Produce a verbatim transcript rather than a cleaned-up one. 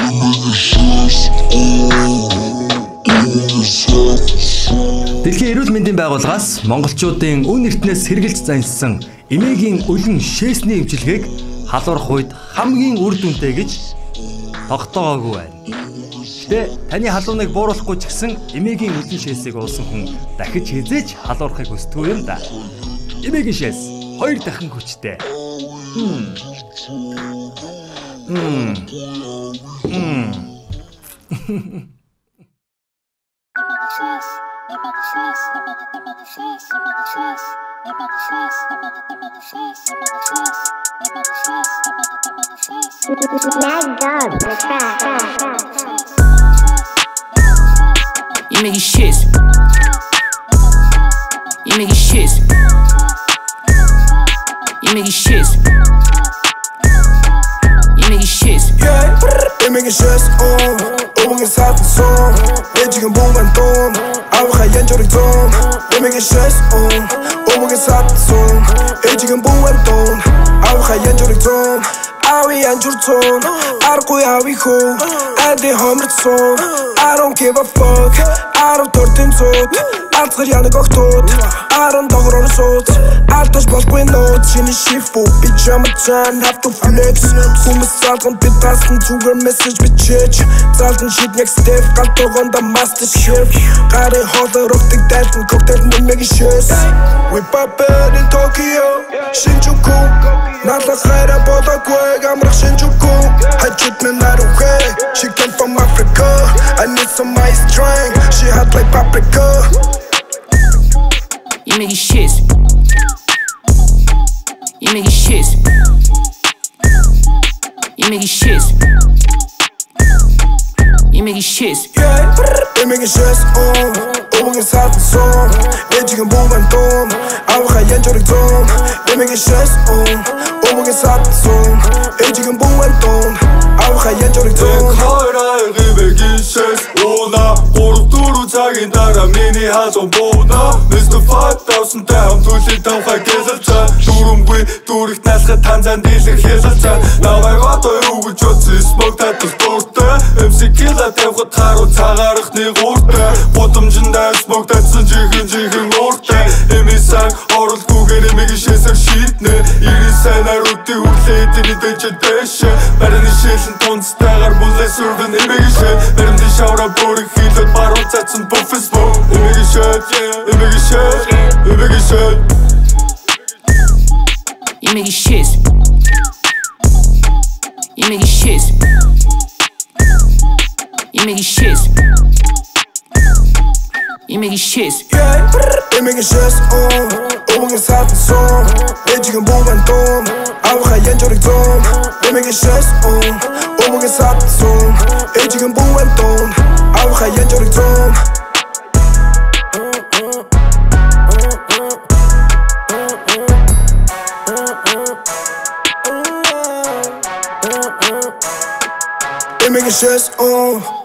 Дэлхийн эрүүл мэндийн байгууллагаас монголчуудын үн эртнээс сэргэлж заншсан эмээгийн өлөн шээсний эмчилгээг халуурах үед хамгийн үр дүнтэй гэж тогтоогоогүй байна. Тэ таны халууныг бууруулахгүй ч гэсэн эмээгийн өлөн шээсийг уусан хүн дахиж хизээч халуурахыг хүсдэггүй юм да. Эмээгийн шээс хоёр дахин хүчтэй. Хм. Хм. Хм. You make it shit. You make it shit. You make it shit. You make it shit. Yeah, you make it shit. Oh, oh, it's hot and so. Yeah, you can boom and boom. I will have you done. You make it shit. Oh, oh, it's hot and so. Yeah, you can boom and boom. I will have you done. I will have you done. I will have you done. I did hundred song. I don't give a fuck. I don't turn things out. Алцгар янаг огтууд аран догроор сууд алдаж болохгүй нот чиний шифу би чамцан have to flex хүмүүс залган би тассан зүгээр мессеж бичээч залдан шид нэг step галтогонд master chef гарын хоолоор өгдөг дайлан коктейл нэмэг шээс we pop it in Tokyo Shinjuku надлах хайра бодохгүй амрах Shinjuku хажууд минь нарухэ she came from Africa I need some ice drink she hot like paprika. You make it shit. You make it shit. You make it shit. You make it shit. Yeah, you make it shit. Oh, oh, it's hot and so. Yeah, you can boom and boom. I will have you done. You make it shit. Oh, oh, it's hot and so. Yeah, you can boom and boom. I will have you done. You make it shit. Oh, na, four two цагийн дараа миний хаалга бууна. Mister five thousand down түлхий тавхай гэлэлцээ. Дүрмгүй дүрхт наалхад танзан дийлэх хэлэлцээ. Навайг одоо юу гэж бодсон смог татах дуртай. эм си кила тавхад харуу цагаарахны гуртай. Гудамжиндаа смог татсан чихэн чихэн ууртай. Эмисан оролгүйгээр эмийг шээсэр шийднэ. Ирэн сайнаар үдий хүлээ эдний дэжэ дэшэ. Барины шээлэн тунцтайгаар бүлээ сүрдэн эмийг шээ. Баримны шавра бүрэх хилээд баруун цацсан буффес боо. Эмийг шээ, эмийг шээ, эмийг шээ. You make it shit. You make it shit. You make it shit. You make it shit. Yeah, you make it shit. Oh, oh, it's hot and so. Yeah, you can boom and boom. I will have you done. You make it shit. Oh, oh, it's hot and so. Yeah, you can boom and boom. I will have you done. You make it shit. Oh.